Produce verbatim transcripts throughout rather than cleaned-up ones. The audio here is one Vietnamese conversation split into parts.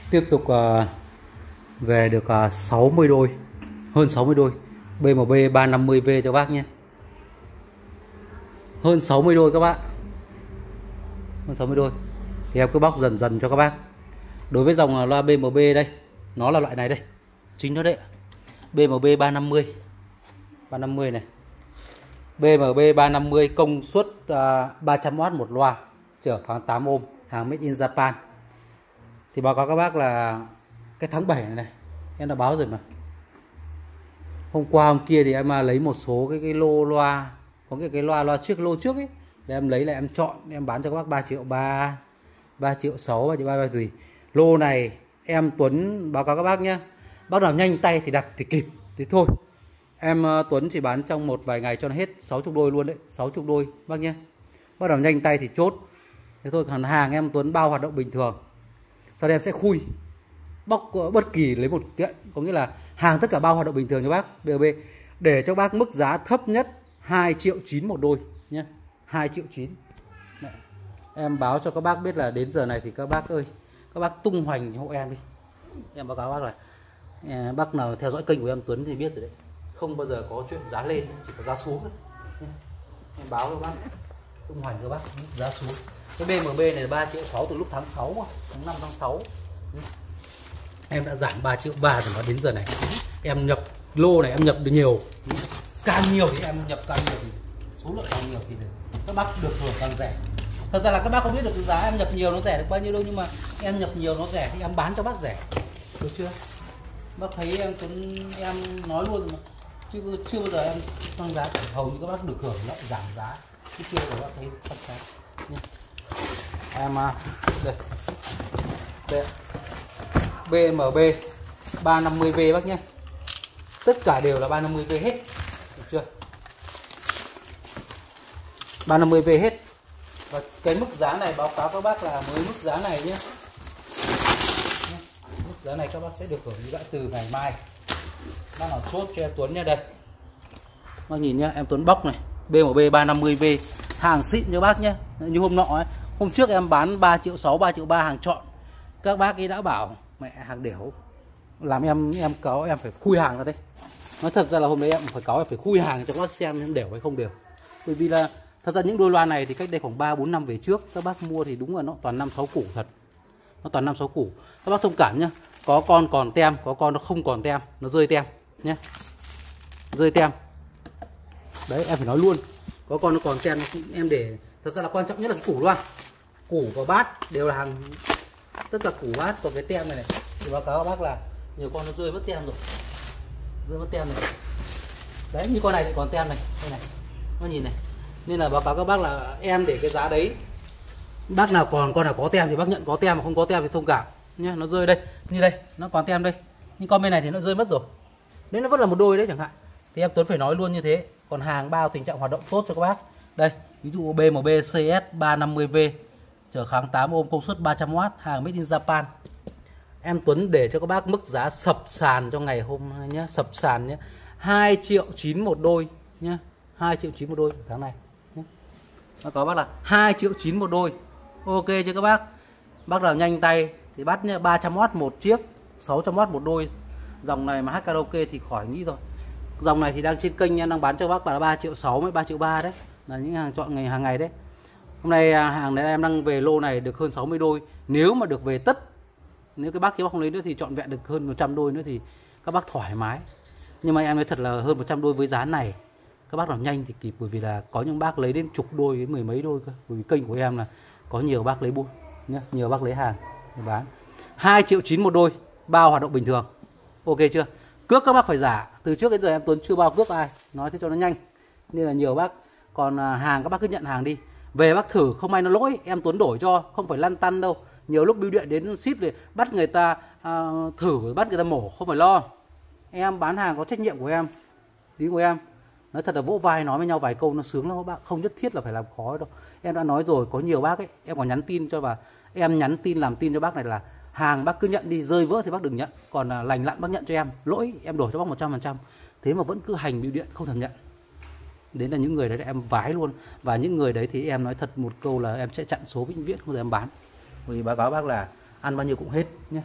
Tiếp tục uh, về được uh, sáu mươi đôi, hơn sáu mươi đôi bê em bê ba năm mươi V cho bác nhé. Hơn sáu mươi đôi các bác, hơn sáu mươi đôi thì em cứ bóc dần dần cho các bác. Đối với dòng loa bê em bê đây, nó là loại này đây, chính nó đấy, bê em bê ba năm mươi, ba năm mươi này, bê em bê ba năm mươi công suất uh, ba trăm oát một loa, chở khoảng tám ôm, hàng made in Japan. Thì báo cáo các bác là cái tháng bảy này, này em đã báo rồi mà. Hôm qua hôm kia thì em lấy một số cái cái lô loa, có cái cái loa loa trước lô trước ấy, để em lấy là em chọn em bán cho các bác ba triệu ba, ba triệu sáu, ba triệu ba, ba gì. Lô này em Tuấn báo cáo các bác nhé, bác nào nhanh tay thì đặt thì kịp, thì thôi em Tuấn chỉ bán trong một vài ngày cho nó hết sáu mươi đôi luôn đấy, sáu mươi đôi bác nhé. Bác nào nhanh tay thì chốt. Thế thôi, còn hàng em Tuấn bao hoạt động bình thường. Sau đây em sẽ khui bóc bất kỳ lấy một kiện, có nghĩa là hàng tất cả bao hoạt động bình thường cho bác bê em bê, để cho bác mức giá thấp nhất hai triệu chín một đôi nhé, hai triệu chín. Đấy. Em báo cho các bác biết là đến giờ này thì các bác ơi, các bác tung hoành hộ em đi. Em báo cáo bác là à, bác nào theo dõi kênh của em Tuấn thì biết rồi đấy, không bao giờ có chuyện giá lên, chỉ có giá xuống thôi. Em báo cho bác tung hoành cho bác giá xuống. Cái bê em bê này là ba triệu sáu từ lúc tháng sáu, tháng năm, tháng sáu. Em đã giảm ba triệu ba rồi mà đến giờ này em nhập lô này em nhập được nhiều, càng nhiều thì em nhập càng nhiều thì số lượng càng nhiều thì các bác được hưởng càng rẻ. Thật ra là các bác không biết được giá em nhập nhiều nó rẻ được bao nhiêu đâu, nhưng mà em nhập nhiều nó rẻ thì em bán cho bác rẻ, được chưa? Bác thấy em Tuấn em nói luôn mà, chứ chưa bao giờ em tăng giá, hầu như các bác được hưởng lợi giảm giá, chứ chưa bao giờ bác thấy tăng giá nhé. Em đây, đây bê em bê ba năm mươi V bác nhé, tất cả đều là ba năm mươi V hết, được chưa? ba năm mươi V hết. Và cái mức giá này báo cáo các bác là mới mức giá này nhé, mức giá này các bác sẽ được hưởng ưu đãi từ ngày mai. Bác nào chốt cho em Tuấn nha, đây bác nhìn nhá, em Tuấn bóc này, bê em bê ba năm mươi V hàng xịn cho bác nhé. Như hôm nọ ấy, hôm trước em bán ba triệu sáu, ba triệu ba hàng chọn, các bác ấy đã bảo mẹ hàng đểu, làm em em cáo em phải khui hàng ra đây. Nói thật ra là hôm đấy em phải cáo em phải khui hàng cho các bác xem em đều hay không đều. Bởi vì là thật ra những đôi loa này thì cách đây khoảng ba bốn năm về trước các bác mua thì đúng là nó toàn năm sáu củ thật. Nó toàn năm sáu củ. Các bác thông cảm nhá. Có con còn tem, có con nó không còn tem, nó rơi tem nhé. Rơi tem. Đấy em phải nói luôn. Có con nó còn tem em để, thật ra là quan trọng nhất là cái củ loa. Củ và bát đều là hàng, tất cả củ bát. Còn cái tem này này thì báo cáo các bác là nhiều con nó rơi mất tem rồi, rơi mất tem này. Đấy, như con này thì còn tem này, đây này, nó nhìn này. Nên là báo cáo các bác là em để cái giá đấy, bác nào còn con nào có tem thì bác nhận có tem, mà không có tem thì thông cảm nhé. Nó rơi đây, như đây, nó còn tem đây, nhưng con bên này thì nó rơi mất rồi. Đấy, nó vẫn là một đôi đấy chẳng hạn, thì em Tuấn phải nói luôn như thế. Còn hàng bao tình trạng hoạt động tốt cho các bác. Đây, ví dụ bê em bê xê ét ba năm mươi V chở kháng tám ôm, công suất ba trăm oát, hàng made in Japan. Em Tuấn để cho các bác mức giá sập sàn cho ngày hôm nay nhé, sập sàn nhé, hai triệu chín một đôi nhé, hai triệu chín một đôi tháng này nhé. Nó có bác là hai triệu chín một đôi. Ok chưa các bác? Bác nào nhanh tay thì bắt nhé, ba trăm oát một chiếc, sáu trăm oát một đôi. Dòng này mà hát karaoke thì khỏi nghĩ rồi. Dòng này thì đang trên kênh em đang bán cho bác là ba triệu sáu với ba triệu ba đấy, là những hàng chọn ngày hàng ngày đấy. Hôm nay hàng này em đang về lô này được hơn sáu mươi đôi. Nếu mà được về tất, nếu cái bác kia bác không lấy nữa thì trọn vẹn được hơn một trăm đôi nữa thì các bác thoải mái. Nhưng mà em nói thật là hơn một trăm đôi với giá này, các bác nào nhanh thì kịp, bởi vì là có những bác lấy đến chục đôi đến mười mấy đôi cơ. Bởi vì kênh của em là có nhiều bác lấy buôn nhá, nhiều bác lấy hàng để bán. hai triệu chín một đôi, bao hoạt động bình thường. Ok chưa? Cước các bác phải giả. Từ trước đến giờ em Tuấn chưa bao cước ai, nói thế cho nó nhanh. Nên là nhiều bác còn hàng các bác cứ nhận hàng đi. Về bác thử không may nó lỗi em Tuấn đổi cho, không phải lăn tăn đâu. Nhiều lúc bưu điện đến ship thì bắt người ta à, thử, bắt người ta mổ, không phải lo. Em bán hàng có trách nhiệm của em, tí của em. Nói thật là vỗ vai nói với nhau vài câu nó sướng lắm các bác, không nhất thiết là phải làm khó đâu. Em đã nói rồi, có nhiều bác ấy, em còn nhắn tin cho, và em nhắn tin làm tin cho bác này là hàng bác cứ nhận đi, rơi vỡ thì bác đừng nhận, còn là lành lặn bác nhận cho em, lỗi em đổi cho bác một trăm phần trăm. Thế mà vẫn cứ hành bưu điện không thèm nhận. Đấy là những người đấy em vái luôn. Và những người đấy thì em nói thật một câu là em sẽ chặn số vĩnh viễn, không giờ em bán. Vì báo cáo bác là ăn bao nhiêu cũng hết nhé.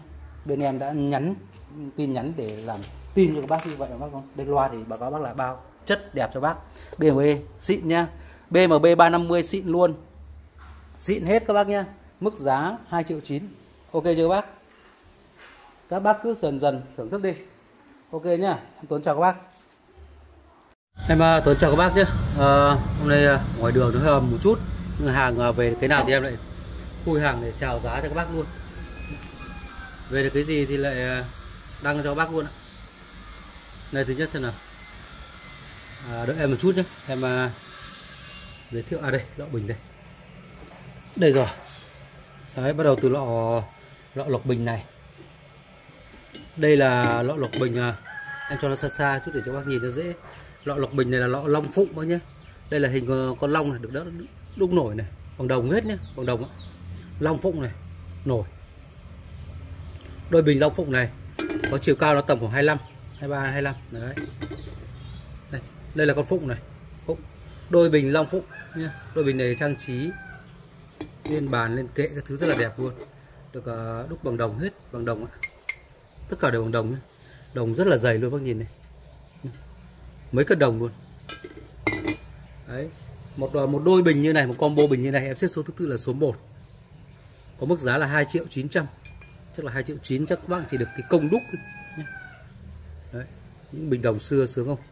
bên em đã nhắn tin nhắn để làm tin cho các bác như vậy bác không? Đây loa thì báo cáo bác là bao chất đẹp cho bác. bê em vê xịn nhá, bê em bê ba năm mươi xịn luôn, xịn hết các bác nhá. Mức giá hai triệu chín. Ok chưa các bác? Các bác cứ dần dần thưởng thức đi. Ok nhá, em Tuấn chào các bác. Em uh, Tuấn chào các bác nhé. Uh, hôm nay uh, ngoài đường nó hơi ẩm một chút, nhưng hàng uh, về cái nào thì em lại khui hàng để chào giá cho các bác luôn. Về được cái gì thì lại uh, đăng cho các bác luôn ạ. Này thứ nhất xem nào. À, đợi em một chút nhé, em uh, giới thiệu. À đây, lọ bình đây. Đây rồi. Đấy, bắt đầu từ lọ lọ lọc bình này. Đây là lọ lọc bình, uh, em cho nó xa xa chút để cho bác nhìn nó dễ. Lọ lọc bình này là lọ long phụng bác nhé. Đây là hình uh, con long này, được đỡ đúc nổi này, bằng đồng hết nhé, bằng đồng ạ. Long phụng này, nổi. Đôi bình long phụng này có chiều cao nó tầm khoảng hai mươi lăm, hai mươi ba, hai mươi lăm. Đấy. Đây, đây là con phụng này. Phụng. Đôi bình long phụng nhé. Đôi bình này trang trí lên bàn, lên kệ các thứ rất là đẹp luôn. Được uh, đúc bằng đồng hết, bằng đồng ạ. Tất cả đều bằng đồng nhé. Đồng rất là dày luôn bác nhìn này. Mấy cân đồng luôn. Đấy. Một một đôi bình như này, một combo bình như này em xếp số thứ tự là số một. Có mức giá là hai triệu chín trăm. Chắc là hai triệu chín chắc các bác chỉ được cái công đúc nhé. Đấy, những bình đồng xưa sướng không?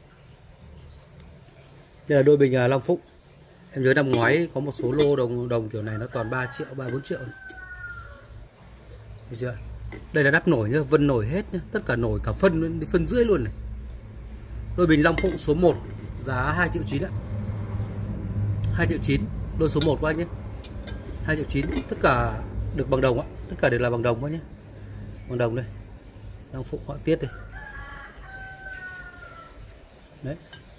Đây là đôi bình uh, Long Phụng. Em nhớ năm ngoái có một số lô đồng đồng kiểu này nó toàn ba triệu, ba bốn triệu. Thấy chưa? Đây là đắp nổi nhá, vân nổi hết nhá, tất cả nổi cả phân đến phân rưỡi luôn này. Đôi bình Long Phụng số một giá hai triệu chín ạ. hai triệu chín, đôi số một qua nhé. hai triệu chín, tất cả được bằng đồng ạ, tất cả đều là bằng đồng quá nhé. Bằng đồng đây. Long Phụng họa tiết đây. Đấy.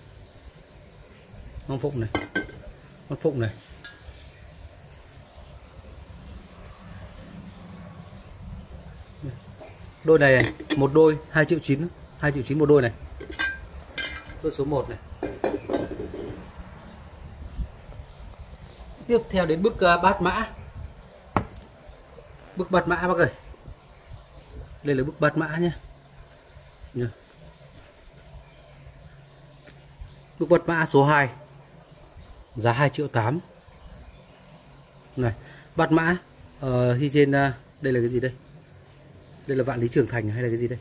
Long Phụng này. Long Phụng này. Đôi này, một đôi hai triệu chín, hai triệu chín một đôi này. Đôi số một này. Tiếp theo đến bức uh, bát mã. Bức bát mã bác ơi. Đây là bức bát mã nhé. Nhá. Bức bát mã số hai giá hai triệu tám. Này, bát mã uh, khi trên uh, đây là cái gì đây? Đây là vạn lý trưởng thành hay là cái gì đây?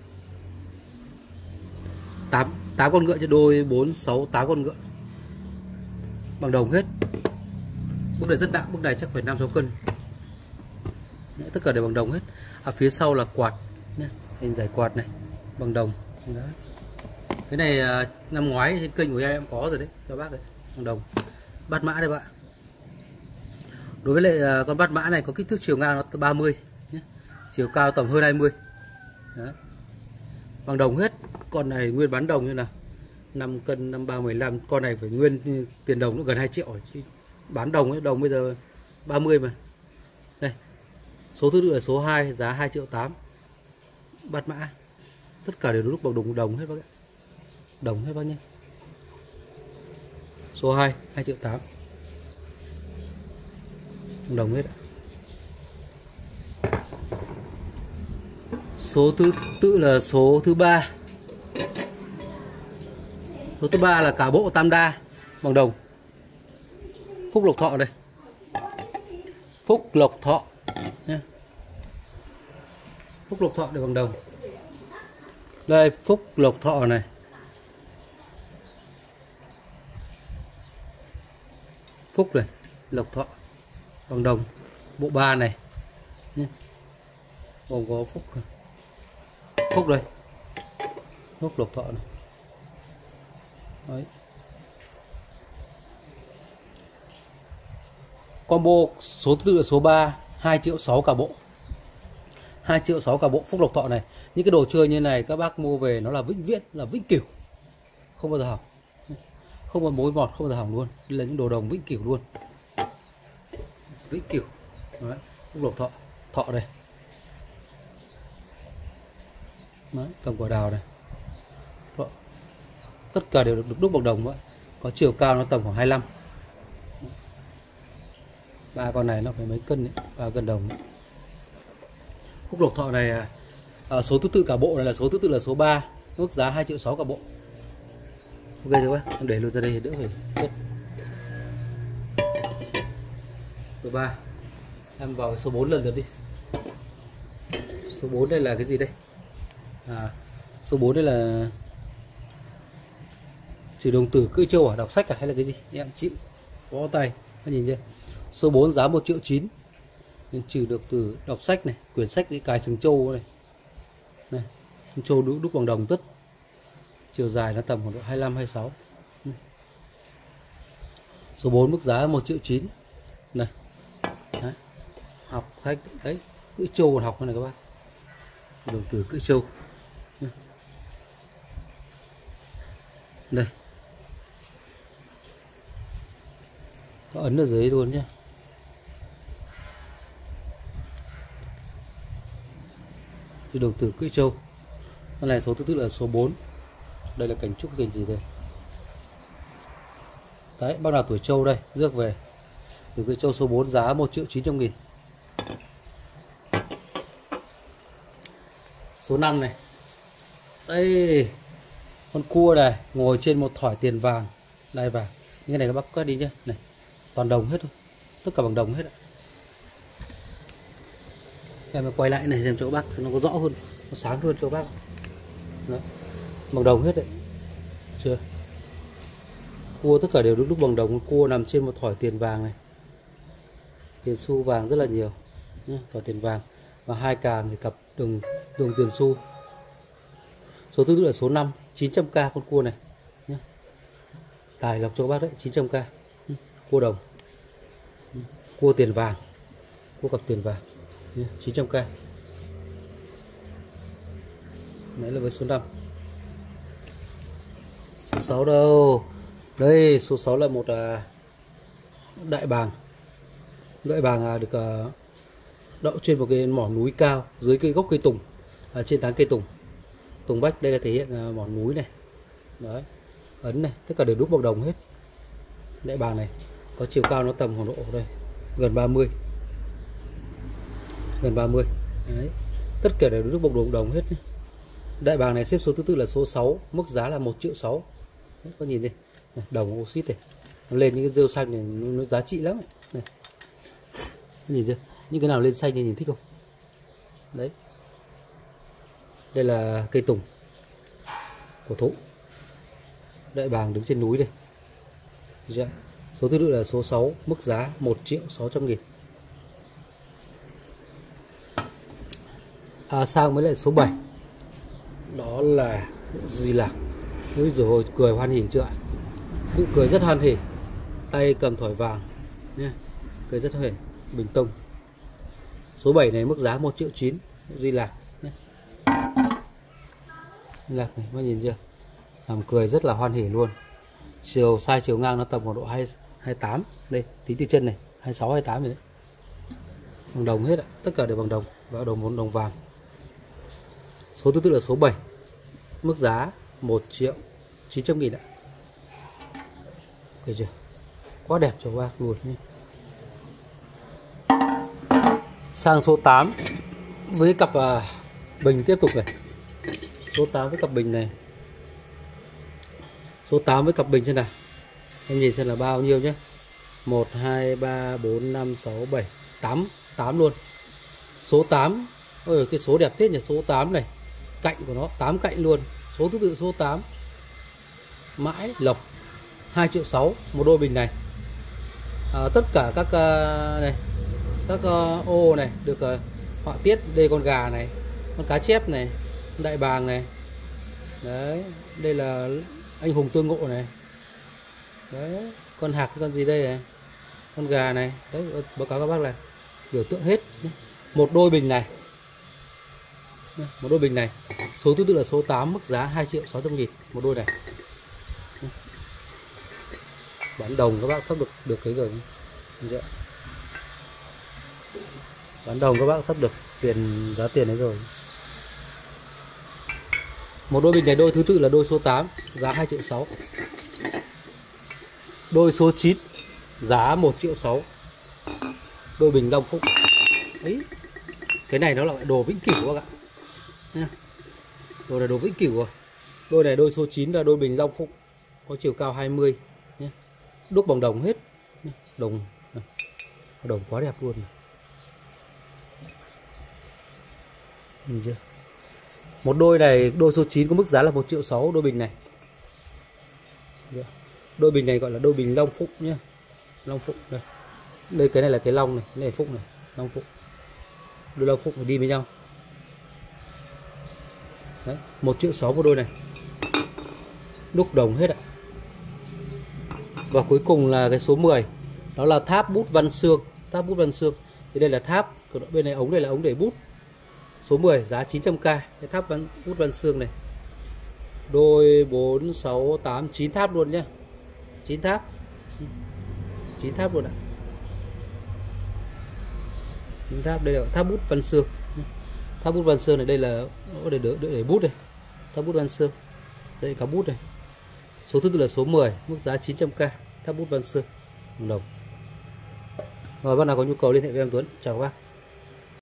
tám tám con ngựa cho đôi, bốn, sáu, tám con ngựa. Bằng đồng hết. Bức này rất nặng, bức này chắc phải năm sáu cân. Đấy, tất cả đều bằng đồng hết. À, phía sau là quạt nhé, hình giải quạt này, bằng đồng. Đấy. Cái này uh, năm ngoái trên kênh của em em có rồi đấy, cho bác đấy, bằng đồng. Bát mã đây bạn. Đối với lại uh, con bát mã này có kích thước chiều ngang nó ba mươi nhé. Chiều cao tầm hơn hai mươi. Đấy. Bằng đồng hết. Con này nguyên bán đồng như nào, năm cân, năm ba mười lăm. Con này phải nguyên tiền đồng nó gần hai triệu. Bán đồng ấy, đồng bây giờ ba mươi mà. Đây. Số thứ tự là số hai, giá hai triệu tám. Bát mã. Tất cả đều lúc bằng đồng đồng hết bác ạ. Đồng hết bác nhé. Số hai, hai triệu tám. Đồng hết ạ. Số thứ tự là số thứ ba. Số thứ ba là cả bộ tam đa bằng đồng. Phúc Lộc Thọ đây. Phúc Lộc Thọ nhé. Phúc Lộc Thọ để bằng đồng. Đây Phúc Lộc Thọ này. Phúc này, Lộc Thọ bằng đồng. Bộ ba này nhé. Còn có Phúc. Phúc đây. Phúc Lộc Thọ này. Đấy. Combo số tự là số ba, hai triệu sáu cả bộ. hai triệu sáu cả bộ Phúc Lộc Thọ này. Những cái đồ chơi như này các bác mua về nó là vĩnh viễn, là vĩnh cửu. Không bao giờ hỏng. Không có mối mọt, không bao giờ hỏng luôn. Đây là những đồ đồng vĩnh cửu luôn. Vĩnh cửu. Đấy. Phúc Lộc Thọ. Thọ đây. Đấy, cầm quả đào này. Thọ. Tất cả đều được đúc bằng đồng vậy. Có chiều cao nó tầm khoảng hai mươi lăm. Ba con này nó phải mấy cân đấy, ba cân đồng. Cúc Lộc Thọ này à, số thứ tự cả bộ này là số thứ tự là số ba, mức giá hai triệu sáu cả bộ. Ok chưa bác? Em để luôn ra đây thì đỡ phải vứt. Số ba. Em vào số bốn lần lượt đi. Số bốn đây là cái gì đây? À, số bốn đây là trừ đồng tử cưỡi trâu à, đọc sách à hay là cái gì? Em chịu. Bó tay. Các nhìn chưa? Số bốn giá một triệu chín. Nên trừ được từ đọc sách này, quyển sách cái cài sừng trâu này. Này, trâu đúc, đúc bằng đồng tất. Chiều dài nó tầm khoảng độ hai mươi lăm hai mươi sáu. Này. Số bốn mức giá một triệu chín. Này. Đấy. Học khách đấy, cưỡi trâu còn học này các bác. Đồng tử cưỡi trâu. Đây. Có ấn ở dưới luôn nhé. Cái đồng tử cưỡi trâu. Cái này số thứ tự là số bốn. Đây là cảnh trúc cảnh gì đây? Đấy, bác nào tuổi trâu đây, rước về. Từ cưỡi trâu số bốn giá một triệu chín trăm nghìn. Số năm này. Đây. Con cua này, ngồi trên một thỏi tiền vàng, đai vàng. Như cái này các bác quét đi nhé. Này, toàn đồng hết thôi. Tất cả bằng đồng hết ạ. Em quay lại này xem cho các bác nó có rõ hơn, nó sáng hơn cho các bác. Đấy. Bằng đồng hết đấy. Chưa? Cua tất cả đều được đúc bằng đồng. Cua nằm trên một thỏi tiền vàng này. Tiền xu vàng rất là nhiều. Nhé, thỏi tiền vàng. Và hai càng thì cặp đồng đồng tiền xu. Số thứ tự là số năm, chín trăm k con cua này. Nhé. Tài lộc cho các bác đấy, chín trăm k. Cua đồng. Cua tiền vàng. Cua cặp tiền vàng. Nhé, chín trăm k. Đấy là với số năm. Số sáu đâu? Đây, số sáu là một à, đại bàng. Đại bàng à, được à, đậu trên một cái mỏm núi cao, dưới cây gốc cây tùng, à, trên tán cây tùng. Tùng bách đây là thể hiện à, mỏm núi này. Đấy. Ấn này, tất cả đều đúc bằng đồng hết. Đại bàng này có chiều cao nó tầm khoảng độ đây, gần ba mươi. Gần ba mươi. Đấy. Tất cả đều đúc bằng đồng đồng hết. Đại bàng này xếp số thứ tự là số sáu, mức giá là một triệu sáu. Đấy, có nhìn đi. Này, đồng oxit này. Nó lên những cái rêu xanh này nó giá trị lắm. Này. Nhìn chưa? Những cái nào lên xanh thì nhìn thích không? Đấy. Đây là cây tùng cổ thụ. Đại bàng đứng trên núi đây. Chưa? Số thứ tự là số sáu, mức giá một triệu sáu trăm nghìn. À, sang mới lại số bảy. Đó là Di Lạc. Ôi giời ơi, cười hoan hỉ chưa ạ? Cũng cười rất hoan hỉ. Tay cầm thỏi vàng nhé. Cười rất hoan hỉ. Bình tông. Số bảy này mức giá một triệu chín. Di Lạc nhé. Di Lạc này, các nhìn chưa? Làm cười rất là hoan hỉ luôn. Chiều sai chiều ngang nó tầm khoảng độ hai mươi tám. Đây, tính từ chân này, hai mươi sáu hai mươi tám rồi đấy. Bằng đồng hết ạ, tất cả đều bằng đồng và đồng đồng vàng. Số thứ tự là số bảy. Mức giá một triệu chín trăm nghìn ạ. Ok chưa? Quá đẹp cho các bác luôn nhé. Sang số tám với cặp à, bình tiếp tục này. Số tám với cặp bình này. Số tám với cặp bình thế nào? Em nhìn xem là bao nhiêu nhé. một, hai, ba, bốn, năm, sáu, bảy, tám. tám luôn. Số tám. Ôi, cái số đẹp thế nhỉ. Số tám này. Cạnh của nó, tám cạnh luôn. Số thứ tự số tám. Mãi lộc hai triệu sáu. Một đôi bình này. À, tất cả các uh, này, các uh, ô này được uh, họa tiết. Đây con gà này, con cá chép này, đại bàng này. Đấy, đây là anh hùng tương ngộ này. Đấy, con hạc con gì đây này, con gà này. Đấy, báo cáo các bác là biểu tượng hết. Một đôi bình này, một đôi bình này, số thứ tự là số tám, mức giá hai triệu sáu trăm nghìn một đôi này. Bán đồng các bác sắp được được cái rồi. Bán đồng các bác sắp được tiền, giá tiền đấy rồi. Một đôi bình này đôi thứ tự là đôi số tám, giá hai triệu sáu. Đôi số chín, giá một triệu sáu. Đôi bình Long Phúc. Ấy. Cái này nó là đồ vĩnh cửu các bạn. Đồ này đồ vĩnh cửu rồi. Đôi này đôi số chín là đôi bình Long Phụng, có chiều cao hai mươi nhé. Đúc bằng đồng hết. Đồng đồng quá đẹp luôn. Nhìn chưa? Một đôi này, đôi số chín có mức giá là một triệu sáu đôi bình này. Đôi bình này gọi là đôi bình Long Phụng nhé. Long Phụng đây. Đây cái này là cái long này, cái này Phụng này, Long Phụng. Đôi Long Phụng phải đi với nhau. Đấy, một triệu sáu một đôi này. Đúc đồng hết ạ. Và cuối cùng là cái số mười. Đó là tháp bút Văn Xương. Tháp bút Văn Xương. Thì đây là tháp, bên này ống, đây là ống để bút. Số mười giá chín trăm k. Cái tháp văn, bút Văn Xương này. Đôi bốn, sáu, tám, chín tháp luôn nhé. chín tháp. chín tháp luôn ạ. chín tháp, đây là tháp bút Văn Xương. Tháp bút Văn Xương này, đây là để, để, để, để bút đây. Tháp bút Văn Xương. Đây có bút này. Số thứ tự là số mười, mức giá chín trăm k. Tháp bút Văn Xương đồng. Rồi, bác nào có nhu cầu liên hệ với em Tuấn. Chào các bác.